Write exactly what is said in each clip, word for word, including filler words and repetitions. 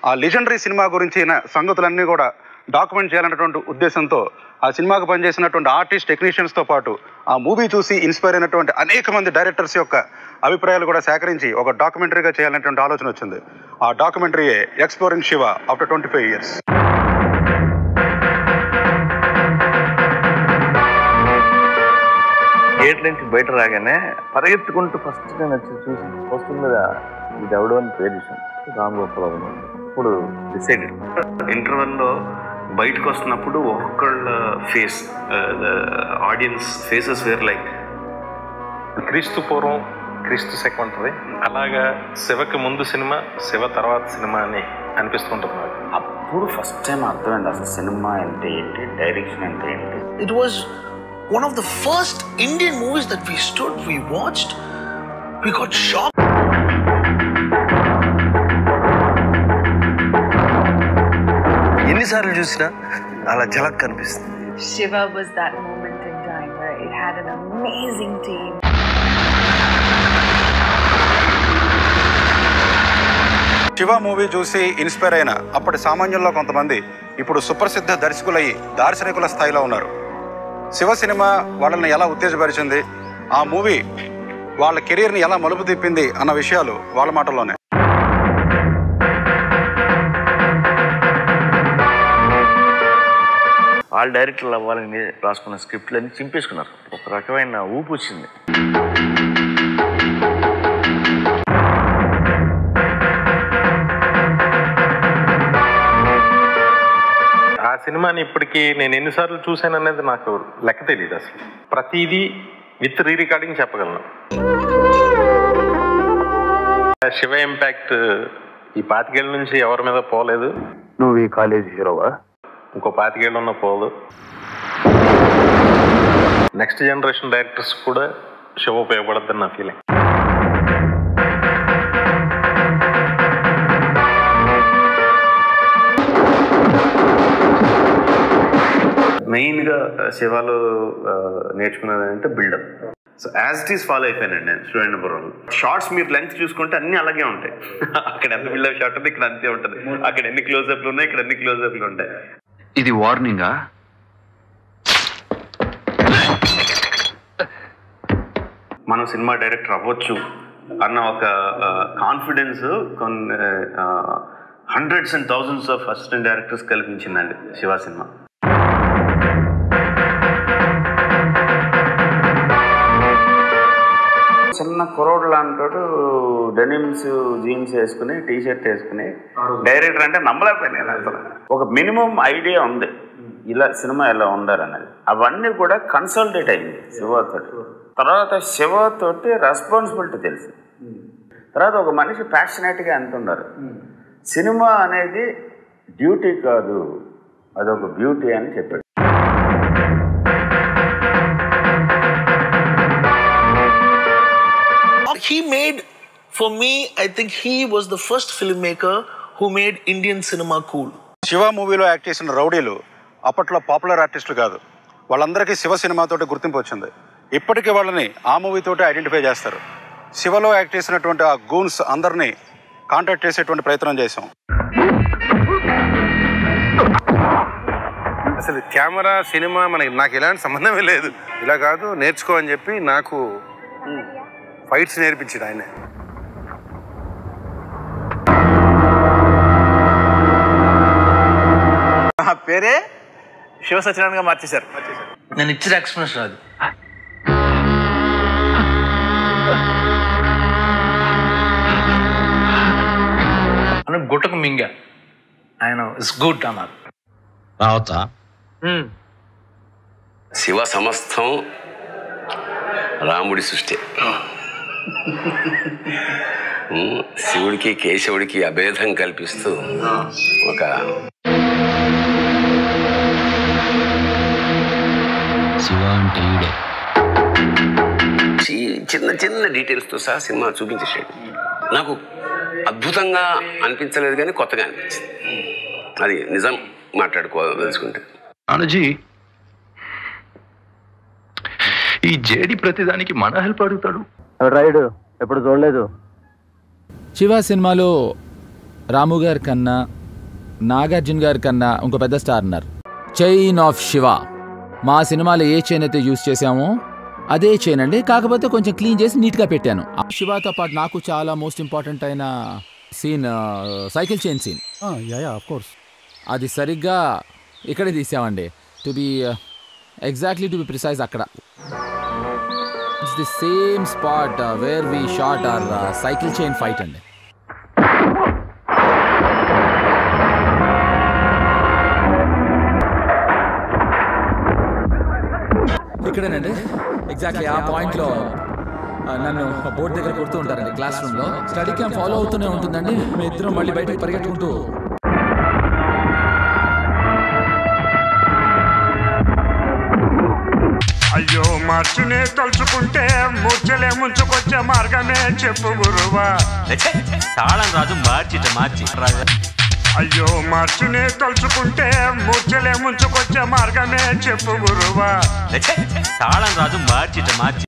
ఆ legendary cinema గురించిన సంగతులన్నీ కూడా డాక్యుమెంట్ చేయాలన్నటువంటి ఉద్దేశంతో ఆ సినిమాకు పనిచేసినటువంటి ఆర్టిస్ట్ టెక్నీషియన్స్తో పాటు ఆ మూవీ చూసి ఇన్స్పైర్ అయినటువంటి అనేక మంది డైరెక్టర్స్ యొక్క అభిప్రాయాలు కూడా సేకరించి ఒక డాక్యుమెంటరీగా చేయాలనేటువంటి ఆలోచన వచ్చింది. ఆ డాక్యుమెంటరీయే exploring Shiva after twenty five years. Gate నుంచి బయట రాగానే పరిగెత్తుకుంటూ ఫస్ట్ నేను వచ్చి చూసి పోస్టర్ మీద ఇది ఎవడు అని పేరు చూసాను, రామ్ గోపాల్. ఇప్పుడు డిసైడెడ్ ఇంటర్వెల్లో బయటకు వస్తున్నప్పుడు ఒక్కొక్కళ్ళ face audience faces were like క్రీస్తు పూర్వం క్రీస్తు సెక్ ఉంటుంది, అలాగా శివకి ముందు సినిమా శివ తర్వాత సినిమా అని అనిపిస్తుంటుంది నాకు. అప్పుడు ఫస్ట్ టైం అర్థమైంది అసలు సినిమా అంటే ఏంటి, డైరెక్షన్ అంటే ఏంటి. It was one of the first Indian movies that we stood, we watched, we got shocked. ఎన్నిసార్లు చూసినా అలా జలక్ కనిపిస్తుంది. Shiva was that moment in time where it had an amazing team. Shiva movie చూసి inspire అయిన అప్పటి సామాన్యుల్లో కొంతమంది ఇప్పుడు సుప్రసిద్ధ దర్శకులయ్యి దార్శనికుల స్థాయిలో ఉన్నారు. శివ సినిమా వాళ్ళని ఎలా ఉత్తేజపరిచింది, ఆ మూవీ వాళ్ళ కెరీర్ని ఎలా మలుపు తిప్పింది అన్న విషయాలు వాళ్ళ మాటల్లోనే. వాళ్ళ డైరెక్టర్లు అవ్వాలని రాసుకున్న స్క్రిప్ట్లన్నీ చింపేసుకున్నారు. ఒక రకమైన ఊపు వచ్చింది. ఆ సినిమాని ఇప్పటికీ నేను ఎన్నిసార్లు చూశాను అనేది నాకు లెక్క తెలియదు. అసలు ప్రతిదీ విత్ రీ రికార్డింగ్ చెప్పగలను. శివ ఇంపాక్ట్ ఈ పాతికేళ్ళ నుంచి ఎవరి మీద పోలేదు. నువ్వు ఈ కాలేజ్ హీరోవా? ఇంకో పాతికేళ్ళు ఉన్న పోదు. నెక్స్ట్ జనరేషన్ డైరెక్టర్స్ కూడా శివ ఉపయోగపడద్దని నా ఫీలింగ్. మెయిన్గా శివాలో నేర్చుకున్నది అంటే buildup. So as it is follow అయిపోయానండి నేను స్టూడెంట్ నెంబర్. షార్ట్స్ మీరు లెంగ్త్ చూసుకుంటే అన్ని అలాగే ఉంటాయి. అక్కడ ఎంత బిల్డప్ షాట్ ఉంది, ఇక్కడ అంతే ఉంటుంది. అక్కడ ఎన్ని క్లోజ్అప్లు ఉన్నాయి, ఇక్కడ ఎన్ని క్లోజ్అప్లు ఉంటాయి. ఇది వార్నింగా? మనం సినిమా డైరెక్టర్ అవ్వచ్చు అన్న ఒక కాన్ఫిడెన్స్ కొన్ని hundreds and thousands of assistant directors కల్పించిందండి శివ సినిమా. చిన్న కుర్రోడు లాంటాడు, డెనిమ్స్ జీన్స్ వేసుకుని టీ షర్ట్ వేసుకుని డైరెక్టర్ అంటే నమ్మలేకపోయాను అసలు. ఒక మినిమం ఐడియా ఉంది ఇలా సినిమా ఎలా ఉండాలనేది. అవన్నీ కూడా కన్సల్టేట్ అయింది శివతోటి. తర్వాత శివతోటి రెస్పాన్సిబిలిటీ తెలుసు. తర్వాత ఒక మనిషి ప్యాషనేట్గా ఎంత ఉన్నారు. సినిమా అనేది డ్యూటీ కాదు, అదొక బ్యూటీ అని చెప్పాడు. He made, for me, I think he was the first filmmaker who made Indian cinema cool. Shiva మూవీలో యాక్ట్ చేసిన రౌడీలు అప్పట్లో పాపులర్ ఆర్టిస్టులు కాదు. వాళ్ళందరికీ శివ సినిమాతోటి గుర్తింపు వచ్చింది. ఇప్పటికీ వాళ్ళని ఆ మూవీతోటి ఐడెంటిఫై చేస్తారు. శివలో యాక్ట్ చేసినటువంటి ఆ గూన్స్ అందరినీ కాంటాక్ట్ చేసేటువంటి ప్రయత్నం చేశాం. అసలు కెమెరా సినిమా మనకి నాకు ఎలాంటి సంబంధమే లేదు. ఇలా కాదు నేర్చుకో అని చెప్పి నాకు ఫైట్స్ నేర్పించాడు ఆయన. ఆ పేరే శివ సత్యనారాయణగా మార్చేశారు. నేను ఇచ్చిన ఎక్స్ప్లెనేషన్ అది. అని గుట్టకు మింగ ఆయన ఇస్ గుడ్ అన్నారు. రావచ్చా? శివ సమస్తం రాముడి సృష్టి. శివుడికి కేశవుడికి అభేదం కల్పిస్తూ ఒక శివ అంటే ఈడే. చిన్న చిన్న డీటెయిల్స్తో సహా సినిమా చూపించేసాడు. నాకు అద్భుతంగా అనిపించలేదు కానీ కొత్తగా అనిపించింది. అది నిజం మాట్లాడుకోదలుచుకుంటే. అనుజీ, ఈ జేడి ప్రతిదానికి మన హెల్ప్ అడుగుతాడు. రైడు ఎప్పుడు చూడలేదు. శివ సినిమాలో రాము గారి కన్నా నాగార్జున గారి కన్నా ఇంకో పెద్ద స్టార్ ఉన్నారు, చైన్ ఆఫ్ శివ. మా సినిమాలో ఏ చైన్ అయితే యూజ్ చేసామో అదే చైన్ అండి, కాకపోతే కొంచెం క్లీన్ చేసి నీట్గా పెట్టాను. శివతో పాటు నాకు చాలా మోస్ట్ ఇంపార్టెంట్ అయిన scene cycle chain scene. Of course అది సరిగ్గా ఇక్కడే తీసామండి. To be exactly to be precise అక్కడ it's the same spot where we shot our cycle chain fight అండి. ఇక్కడేనండి ఎగ్జాక్ట్లీ ఆ పాయింట్లో నన్ను బోర్డు దగ్గర కొడుతూ ఉంటారండి. క్లాస్ రూమ్లో స్టడీ క్యాంప్ ఫాలో అవుతూనే ఉంటుందండి. మీ ఇద్దరం మళ్ళీ బయటకు పరిగెట్టుకుంటూ అయ్యో మార్చునే తలుచుకుంటే మూర్చలే ముంచుకొచ్చే మార్గమే చెప్పు గురువా. తాళం రాజు మార్చిట మార్చి అయ్యో మార్చునే తలుచుకుంటే మూర్చలే ముంచుకొచ్చే మార్గమే చెప్పు గురువా. తాళం రాజు మార్చిట మార్చి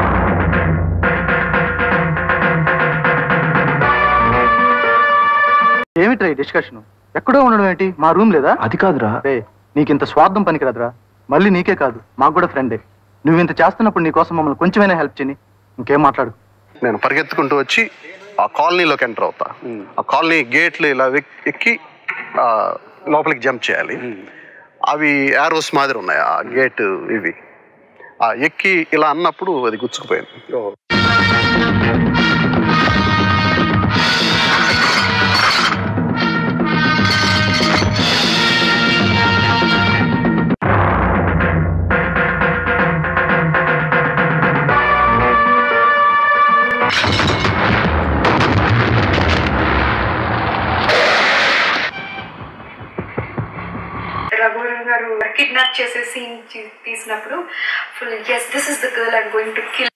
ఏమిట్రా ఈ డిస్కషన్? ఎక్కడో ఉండడం ఏంటి? మా రూమ్ లేదా? అది కాదురా, నీకు ఇంత స్వార్థం పనికిరాదురా. మళ్ళీ నీకే కాదు మాకు కూడా ఫ్రెండే. నువ్వు ఇంత చేస్తున్నప్పుడు నీకోసం మమ్మల్ని కొంచెమైనా హెల్ప్ చేయని. ఇంకేం మాట్లాడు. నేను పరిగెత్తుకుంటూ వచ్చి ఆ కాలనీలోకి ఎంటర్ అవుతా. ఆ కాలనీ గేట్లు ఇలా ఎక్కి లోపలికి జంప్ చేయాలి. అవి యారోస్ మాదిరి ఉన్నాయి ఆ గేట్. ఇవి ఎక్కి ఇలా అన్నప్పుడు అది గుచ్చుకుపోయింది. రఘువరన్ గారు కిడ్నాప్ చేసే సీన్ తీసినప్పుడు full yes this is the girl I'm going to kill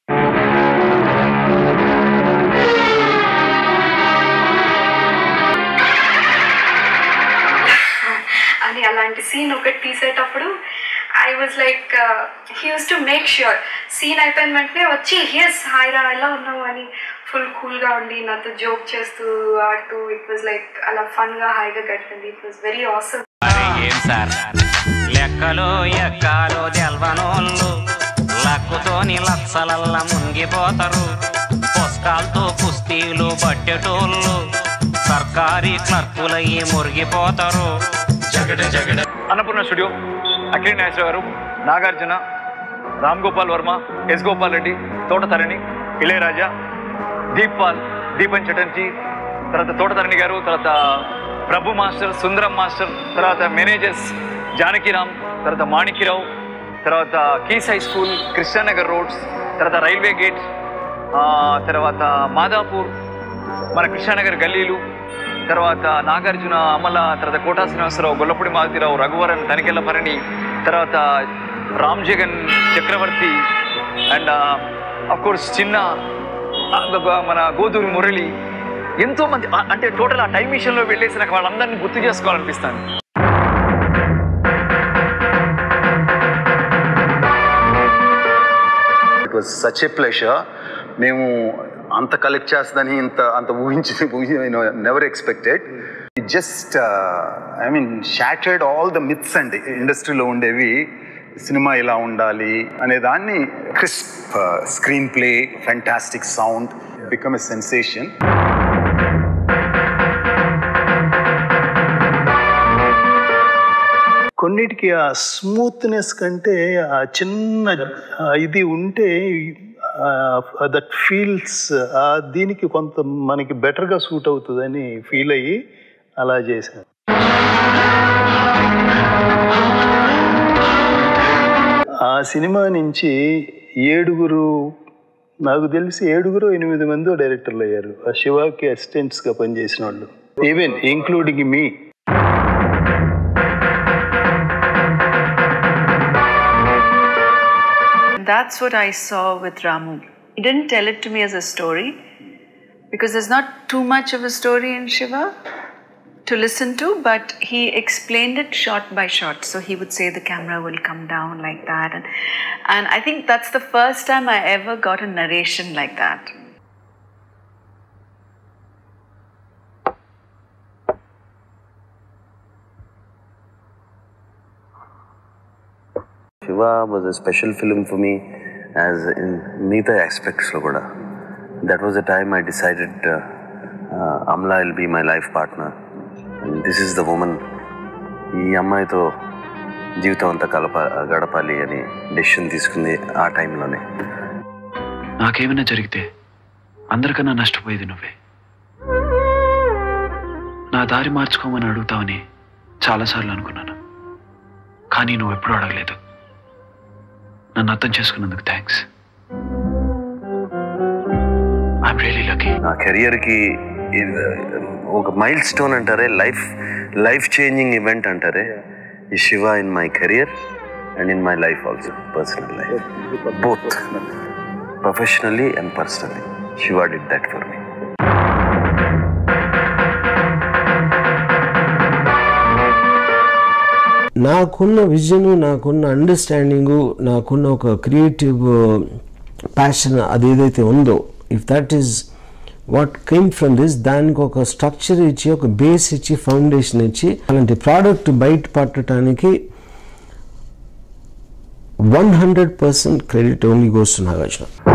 అని అలాంటి సీన్ ఒకటి తీసేటప్పుడు I was like uh, he used to make sure scene అయిపోయిన వెంటనే వచ్చి yes హాయ్ రా ఎలా ఉన్నావు అని ఫుల్ కూల్గా ఉండి నాతో జోక్ చేస్తూ ఆడుతూ ఇట్ వాజ్ లైక్ అలా ఫన్గా హాయిగా గడిపింది. It was very awesome. ఏం సార్ లెక్కలు ఎక్కాలు తెల్వనోళ్ళు లక్కుతోని లక్షలల్లా మునిగిపోతారు. పుస్తకాలతో కుస్తీలు పట్టేటోళ్ళు సర్కారీ క్లర్కులయ్యి మురిగిపోతారు. అన్నపూర్ణ స్టూడియో అఖిల్ నాగేశ్వర గారు, నాగార్జున, రామ్ గోపాల్ వర్మ, ఎస్ గోపాల్ రెడ్డి, తోటతరణి, ఇళయరాజా, దీప్ పాల్, దీపన్ చటర్జీ, తర్వాత తోటతరణి గారు, తర్వాత ప్రభు మాస్టర్, సుందరం మాస్టర్, తర్వాత మేనేజర్స్ జానకిరామ్, తర్వాత మాణిక్యరావు, తర్వాత Keyes high school, Krishnanagar roads, తర్వాత రైల్వే గేట్, తర్వాత మాదాపూర్, మన కృష్ణానగర్ గల్లీలు, తర్వాత నాగార్జున, అమల, తర్వాత కోటా శ్రీనివాసరావు, గొల్లపూడి మారుతిరావు, రఘువరన్, తనికెళ్ళ భరణి, తర్వాత రామ్ జగన్, చక్రవర్తి అండ్ అఫ్కోర్స్ చిన్న మన గోదూరి మురళి, ఎంతోమంది. అంటే టోటల్ ఆ టైం మిషన్లో వెళ్ళేసి నాకు వాళ్ళందరినీ గుర్తు చేసుకోవాలనిపిస్తాను. It was such a pleasure. మేము అంత కలెక్ట్ చేస్తుందని ఇంత అంత ఊహించి never expected. It just I mean shattered all the myths అండి ఇండస్ట్రీలో ఉండేవి. సినిమా ఇలా ఉండాలి అనే దాన్ని crisp screenplay, fantastic sound, become a sensation. కొన్నిటికి ఆ స్మూత్నెస్ కంటే ఆ చిన్న ఇది ఉంటే దట్ ఫీల్స్ దీనికి కొంత మనకి బెటర్గా సూట్ అవుతుందని ఫీల్ అయ్యి అలా చేశాను. ఆ సినిమా నుంచి ఏడుగురు, నాకు తెలిసి ఏడుగురు ఎనిమిది మంది డైరెక్టర్లు అయ్యారు ఆ శివాకి అసిస్టెంట్స్గా పనిచేసిన వాళ్ళు, even including me. That's what I saw with Ramu. He didn't tell it to me as a story because there's not too much of a story in Shiva to listen to, but he explained it shot by shot. So he would say the camera will come down like that. And, and I think that's the first time I ever got a narration like that. Shiva was a special film for me as in మిగతా ఆస్పెక్ట్స్లో కూడా. That was the time I decided Amala will be my life partner, this is the woman, ఈ అమ్మాయితో జీవితం అంతా కలప గడపాలి అని డెసిషన్ తీసుకుంది ఆ టైంలోనే. నాకేమైనా జరిగితే అందరికన్నా నష్టపోయేది నువ్వే. నా దారి మార్చుకోమని అడుగుతావని చాలాసార్లు అనుకున్నాను, కానీ నువ్వు ఎప్పుడూ అడగలేదు. నన్ను అర్థం చేసుకున్నందుకు థ్యాంక్స్. I'm really lucky. నా కెరియర్కి ఒక మైల్ స్టోన్ అంటారే, లైఫ్ లైఫ్ చేంజింగ్ ఈవెంట్ అంటారే, ఈ Shiva in my career and in my life also, personal life, both professionally and personally. Shiva did that for me. నాకున్న విజన్, నాకున్న అండర్స్టాండింగు, నాకున్న ఒక క్రియేటివ్ ప్యాషన్ అది ఏదైతే ఉందో, if that is what came from this, దానికి ఒక స్ట్రక్చర్ ఇచ్చి, ఒక బేస్ ఇచ్చి, ఫౌండేషన్ ఇచ్చి, అలాంటి ప్రోడక్ట్ బయట పట్టడానికి one hundred percent credit only goes to Nagarjuna.